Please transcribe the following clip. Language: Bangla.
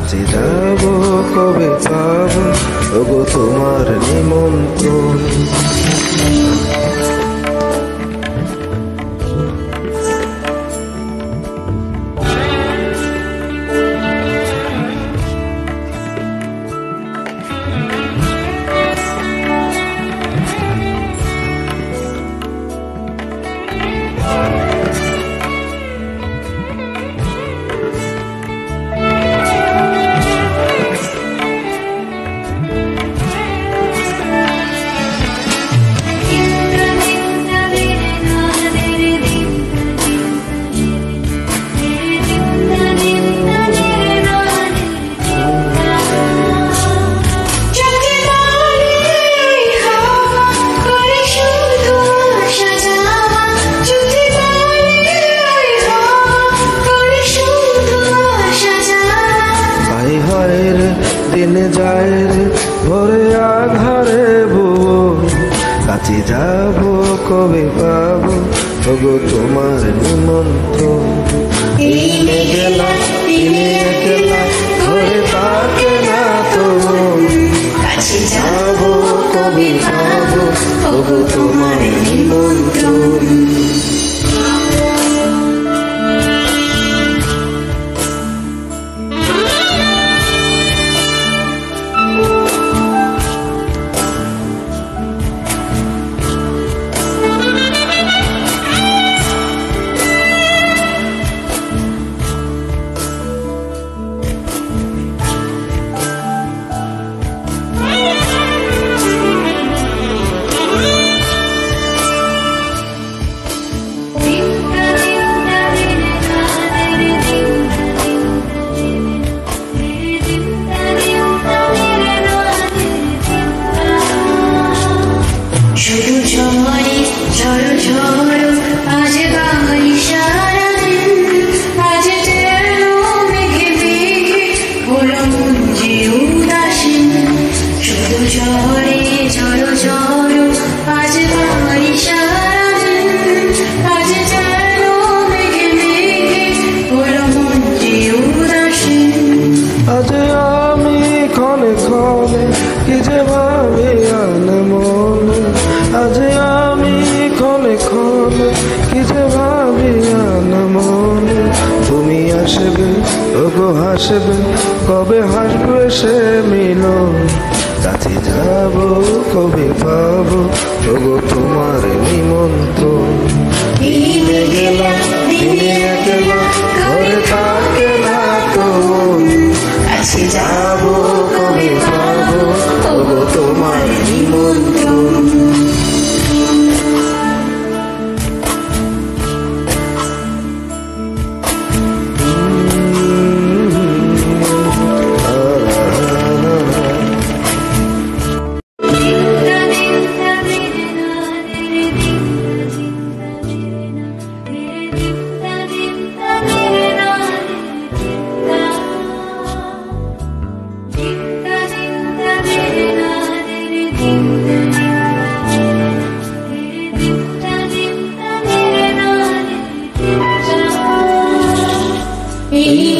কাছে যাব কবে পাবো ওগো তোমার নিমন্ত্রণ। দিন যায় রে ভোরে আধারে বুবো, কাছে যাব কবে পাবো ওগো তোমার নিমন্ত্রণ। এই মেঘলা দিনে একলা ঘরে থাকে না তো, কাছে যাব কবে পাবো ওগো তোমার নিমন্ত্রণ। শুধু ঝড়ে ঝড় ঝড় আজ বাঙালি সারাদিন, আজ যেন মেঘে মেঘে হলো মন যে উদাসীন। শুধু ঝড়ে ঝড় ঝড় আজ বাঙালি সারাদিন, আজ যেন মেঘে মেঘে হলো মন যে উদাসীন। আজ আমি ক্ষণে ক্ষণে কি যে ভাবে আনমনে, আজ আমি ক্ষণে ক্ষণে কি যে ভাবি আনমনে। তুমি আসবে ওগো হাসবে কবে হাসবে সে মিলন, কাছে যাব কবে পাবো ওগো তোমার নিমন্ত্রণ। এই মেঘলা দিনে একলা ঘরে থাকে না তো, কাছে যাব কবে পাবো ওগো তোমার নিমন্ত্রণ। এই